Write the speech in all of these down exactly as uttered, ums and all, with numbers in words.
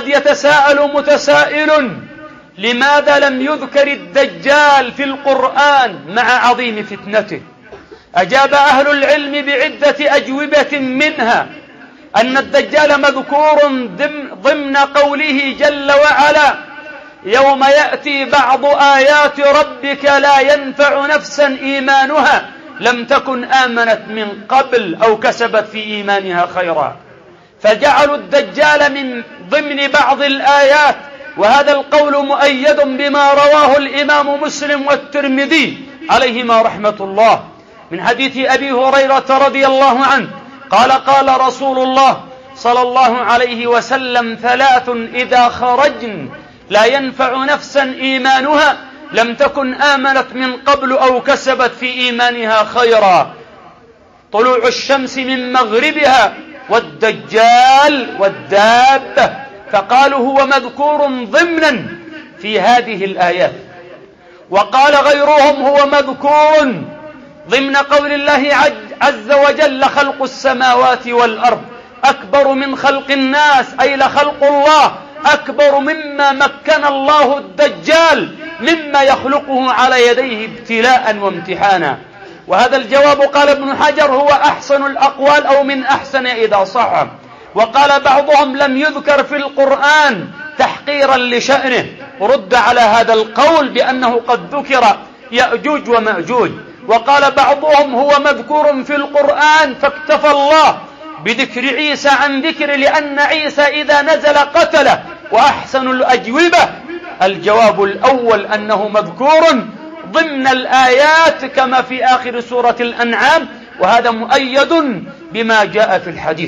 قد يتساءل متسائل: لماذا لم يذكر الدجال في القرآن مع عظيم فتنته؟ أجاب أهل العلم بعدة أجوبة، منها أن الدجال مذكور ضمن قوله جل وعلا: يوم يأتي بعض آيات ربك لا ينفع نفسا إيمانها لم تكن آمنت من قبل أو كسبت في إيمانها خيرا، فجعلوا الدجال من ضمن بعض الآيات. وهذا القول مؤيد بما رواه الإمام مسلم والترمذي عليهما رحمة الله من حديث أبي هريرة رضي الله عنه قال: قال رسول الله صلى الله عليه وسلم: ثلاث إذا خرجن لا ينفع نفسا إيمانها لم تكن آمنت من قبل أو كسبت في إيمانها خيرا: طلوع الشمس من مغربها، والدجال، والدابة. فقالوا هو مذكور ضمنا في هذه الآيات. وقال غيرهم هو مذكور ضمن قول الله عز وجل: خلق السماوات والأرض أكبر من خلق الناس، أي لخلق الله أكبر مما مكن الله الدجال مما يخلقه على يديه ابتلاء وامتحانا. وهذا الجواب قال ابن حجر هو أحسن الأقوال أو من أحسن إذا صح. وقال بعضهم لم يذكر في القرآن تحقيرا لشأنه، ورد على هذا القول بأنه قد ذكر يأجوج ومأجوج. وقال بعضهم هو مذكور في القرآن فاكتفى الله بذكر عيسى عن ذكر، لأن عيسى إذا نزل قتله. وأحسن الأجوبة الجواب الأول أنه مذكور ضمن الآيات كما في آخر سورة الأنعام، وهذا مؤيد بما جاء في الحديث.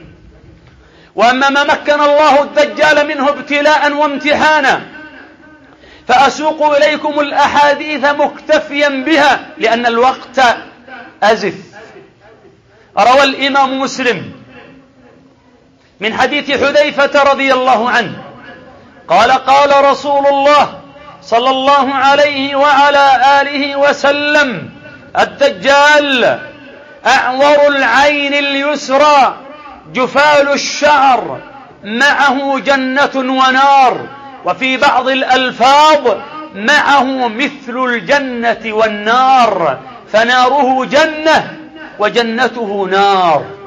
وأما ما مكن الله الدجال منه ابتلاء وامتحانا فأسوق إليكم الأحاديث مكتفيا بها لأن الوقت أزف. روى الإمام مسلم من حديث حذيفة رضي الله عنه قال: قال رسول الله صلى الله عليه وعلى آله وسلم: الدجال أعور العين اليسرى جفال الشعر معه جنة ونار، وفي بعض الألفاظ معه مثل الجنة والنار، فناره جنة وجنته نار.